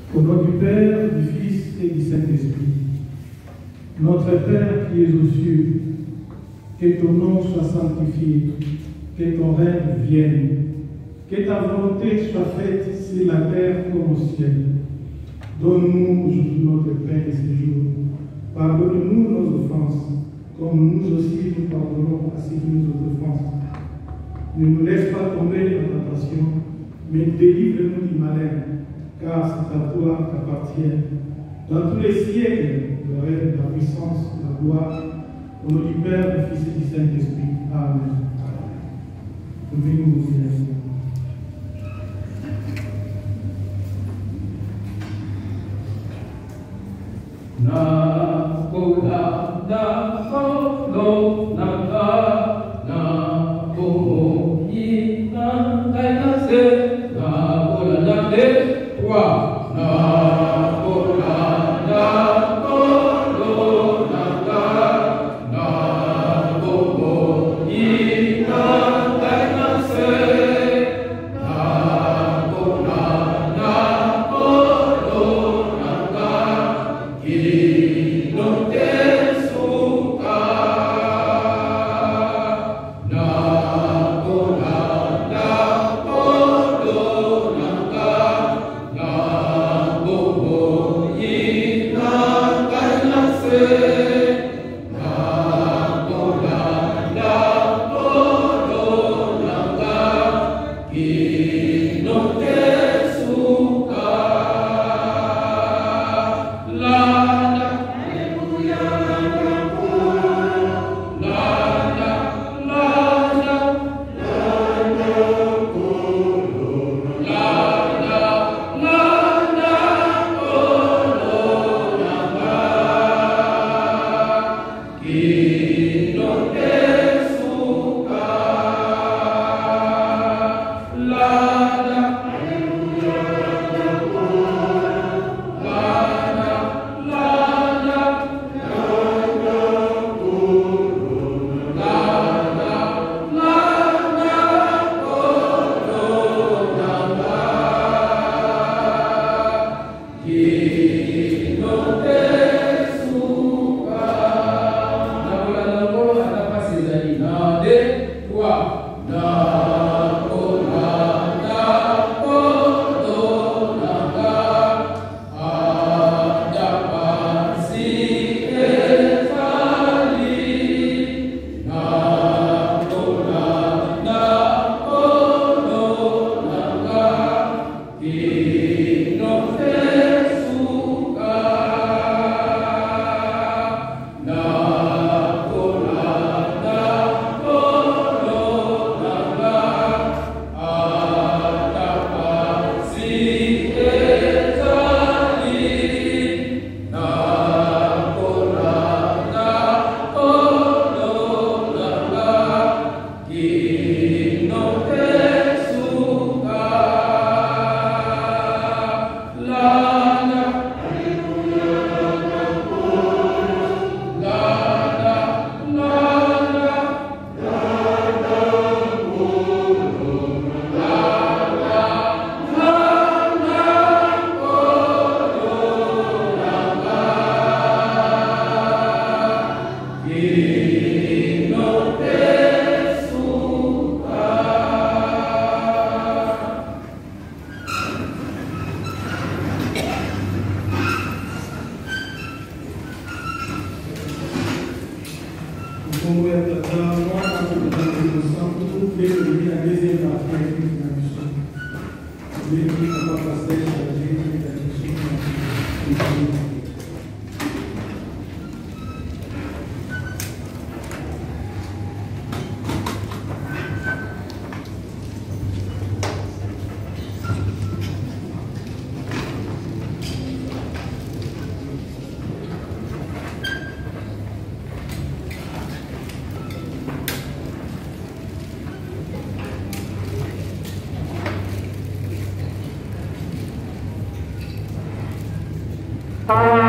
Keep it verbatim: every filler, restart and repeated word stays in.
Au nom du Père, du Fils et du Saint-Esprit. Notre Père qui es aux cieux, que ton nom soit sanctifié, que ton règne vienne, que ta volonté soit faite sur la terre comme au ciel. Donne-nous aujourd'hui notre pain de ce jour. Pardonne-nous nos offenses, comme nous aussi nous pardonnons à ceux qui nous offensent. Ne nous laisse pas tomber en tentation, mais délivre-nous du malin, car c'est à toi qu'appartient, dans tous les siècles, le règne, la puissance, la gloire, au nom du Père, du Fils et du Saint-Esprit. Amen. Levez-nous au ciel. Na kola na kolo na ka na komo yi na kai na se na kola na de wa na kola na kolo na ka na komo yi na kai na se na kola na kolo na ka ki no te suka na kola na kolo na ka na bobo yi na kai na se na kola na kolo na ka ki no te suka la Bye.